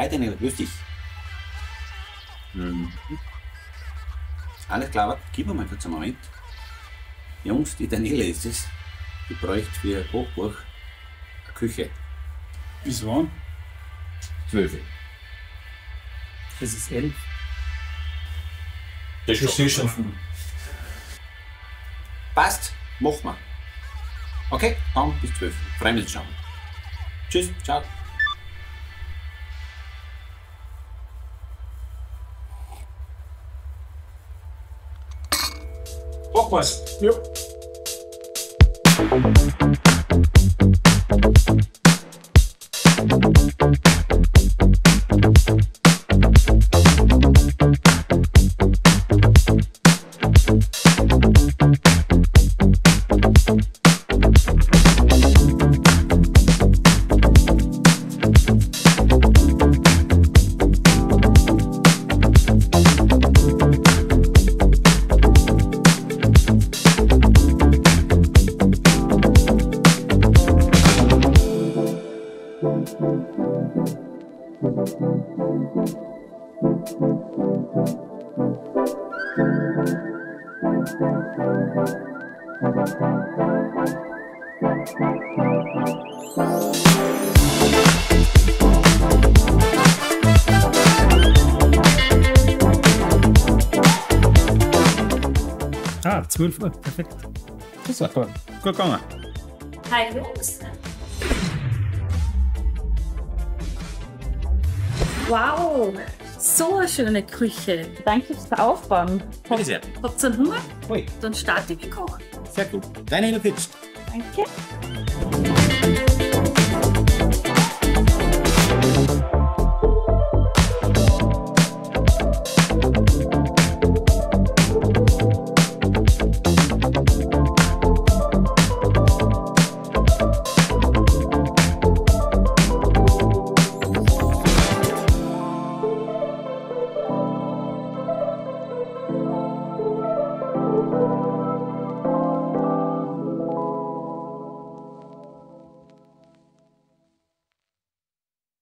Heute nicht, grüß dich. Alles klar, warte, gib mir mal kurz einen Moment. Jungs, die Daniela ist es. Die bräuchte für ihr Hochbuch eine Küche. Bis wann? 12. Es ist 11. Das ist sehr schon. Passt, machen wir. Okay, dann bis 12. Freuen wir uns schon. Tschüss, ciao. Mach was. Ja. Ah, 12 Uhr, perfekt. Das ist gut. Gut gegangen. Hi Jungs. Wow, so eine schöne Küche. Danke fürs Aufbauen. Bitte sehr. Habt ihr einen Hunger? Ui, Dann starte ich kochen. sehr gut. Deine Hilfe. Danke.